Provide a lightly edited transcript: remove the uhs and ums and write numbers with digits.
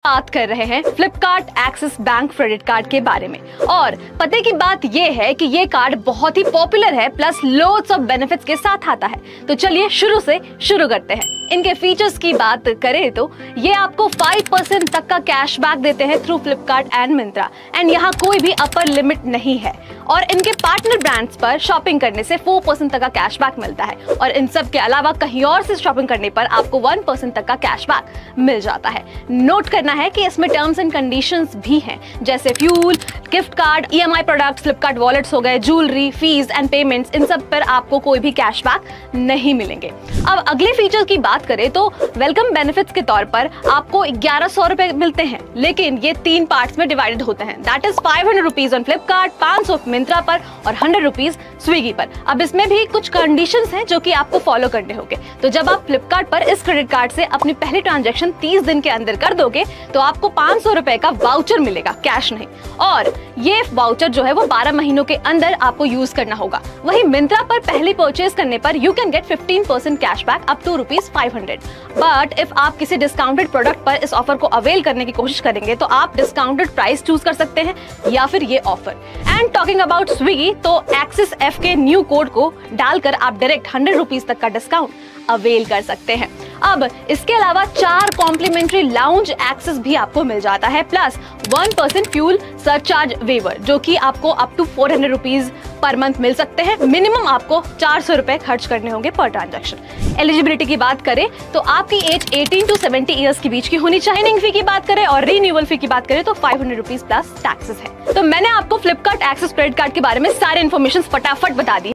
बात कर रहे हैं Flipkart Axis Bank credit card के बारे में। और पते की बात ये है कि ये कार्ड बहुत ही पॉपुलर है, प्लस लोड्स ऑफ बेनिफिट्स के साथ आता है। तो चलिए शुरू से शुरू करते हैं। इनके फीचर्स की बात करें तो ये आपको 5% तक का कैशबैक देते हैं through Flipkart and Myntra, and यहाँ कोई भी अपर लिमिट नहीं है। और इनके पार्टनर ब्रांड्स पर शॉपिंग करने से 4% तक का कैशबैक मिलता है, और इन सब के अलावा कहीं और से शॉपिंग करने पर आपको 1% तक का कैशबैक मिल जाता है। नोट करना है कि इसमें टर्म्स एंड कंडीशंस भी हैं, जैसे fuel, gift card, EMI products, Flipkart wallets हो गए, ज्वेलरी, फीस एंड पेमेंट्स, इन सब पर आपको कोई भी कैशबैक नहीं मिलेंगे। अब अगले फीचर की बात करें तो वेलकम बेनिफिट्स के तौर पर आपको 1100 रुपए मिलते हैं, लेकिन ये 3 पार्ट्स में डिवाइडेड होते हैं। That is 500 rupees on Flipkart, 500 Myntra पर और 100 रुपीज स्विगी पर। अब इसमें भी कुछ कंडीशंस हैं जो कि आपको फॉलो करने होंगे। तो जब आप फ्लिपकार्ट पर इस क्रेडिट कार्ड से अपनी पहली ट्रांजैक्शन 30 दिन के अंदर कर दोगे तो आपको 500 रुपए का वाउचर मिलेगा, कैश नहीं। और ये वाउचर जो है वो 12 महीनों के अंदर आपको यूज करना होगा। वहीं मिंत्रा पर पहली परचेज करने पर you can get 15% cashback up to ₹500। But if आप किसी डिस्काउंटेड प्रोडक्ट पर इस ऑफर को अवेल करने की कोशिश करेंगे तो आप डिस्काउंटेड प्राइस चूज कर सकते हैं या फिर ये offer. And talking about Swiggy, तो एक्सिस एफ के न्यू कोड को डालकर आप डायरेक्ट 100 रुपीज तक का डिस्काउंट अवेल कर सकते हैं। अब इसके अलावा 4 कॉम्प्लीमेंट्री लाउंज एक्सेस भी आपको मिल जाता है, प्लस 1% फ्यूल सरचार्ज वेवर, जो कि आपको up to 400 rupees per month मिल सकते हैं। मिनिमम आपको 400 रुपए खर्च करने होंगे पर ट्रांजैक्शन। एलिजिबिलिटी की बात करें तो आपकी एज 18 to 70 ईयर्स के बीच की होनी चाहिए। ट्रेनिंग फी की बात करें और रीन्यूअल फी की बात करें तो 500 रुपीज प्लस टैक्सेस है। तो मैंने आपको फ्लिपकार्ट एक्सिस क्रेडिट कार्ड के बारे में सारे इन्फॉर्मेशन फटाफट बता दी।